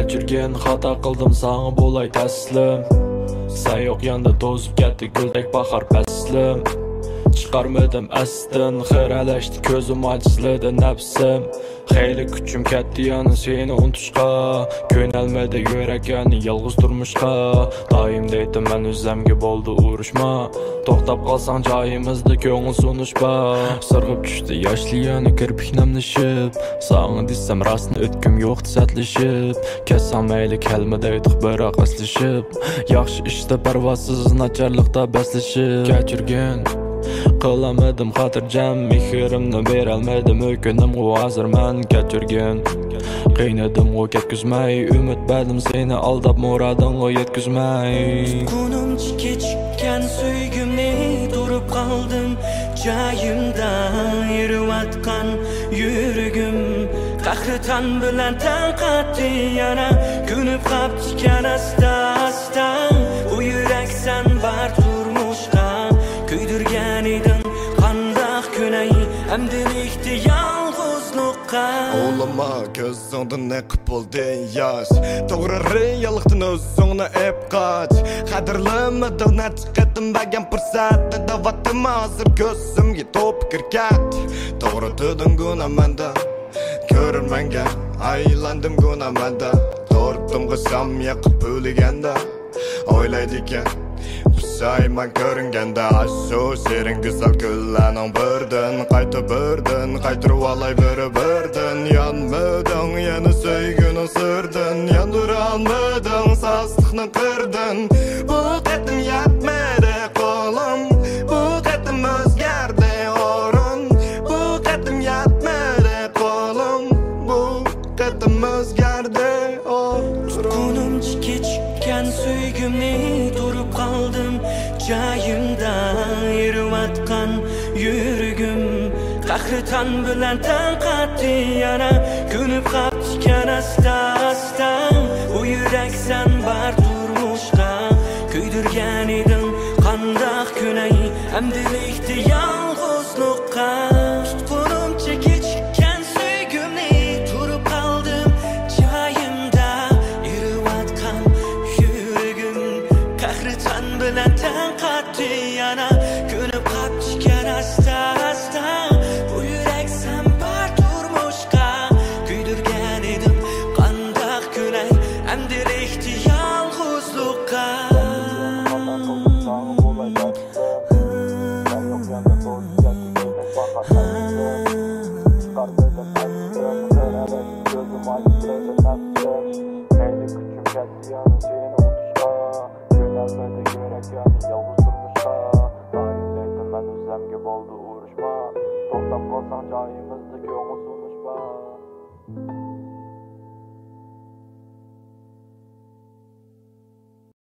Kechirgin xato qildim sana bo'lay taslim. Sen yo'q yanda to'zib ketdi guldek bahor faslim. Chiqarmadim astin, xiralashdi ko'zim ajizladi nafsim. Xeyli kuchim ketdi yana seni unutishqa, ko'nalmadi yurak yana yolg'iz turmushqa. Doim deydim men o'zimga bo'ldi urushma, to'xtab qolsang joyimizda ko'ngil sunishpa. Sirg'ib tushdi yoshli yana kirpik namlashib, sana desam rostni o'tkim yo'q desatlashib. Kelsam mayli kelma deydik biroq aslashib, yaxshi ishda parvosiz nacharlikda baslashib. Kechirgin qilamadim xotirjam, mehrimni berolmadim o'kinim u hozir men. Kechirgin qiynadim u ketkizmay, umid berdim seni aldab murodingga yetkazmay. Kunimchi kechikkan suygimni turib qoldim joyimda, yurayotgan yuragim qahriton bilan tanqatdi yana ko'nib qoptikan asta-asta. Bu yurak sen bar turmushqa kuydirgan eding qandoq ko'nay amdilikda yolg'izlikqa. O'lama ko'zingdan neqib bo'ldi yosh, to'g'ri reallikdan o'zingni ep qoch. Qadrlamading nachiqatim bagan fursatda vatim hozir ko'zimga to'p kirkat. To'g'ri deding gunomanda, ko'rmanga aylandim gunomanda. Tortdim qisam yaqib o'lganda, o'ylaydigan Sayman ko'ringanda ashu sering güzel kunlarning birdan qaytib birdan qaytirib olay birdan. Yonmading yana sevgining sirdan, yondira olmading sastliqni qirdan. Bu qatim yetmadi qo'lim, bu qatim o'zgardi o'rin. Bu qatim yetmadi qo'lim, bu qatim o'zgardi o'rin. Kunimchi kechikkan suygimni turib qoldim joyimda, yurayotgan yuragim qahriton bilan tanqatdi yana ko'nib qoptikan asta-asta. Bu yurak sen bar turmushqa kuydirgan eding qandoq ko'nay amdilikda yolg'izlikqa. Tutqunimcha kechikkan suygimni turib qoldim joyimda, yurayotgan yuragim qahriton bilan tanqatdi yana ko'nib qoptikan asta-asta. Bu yurak sen bar turmushqa kuydirgan eding qandoq ko'nay amdilikda yolg'izlikqa. To'xtab qolsang joyim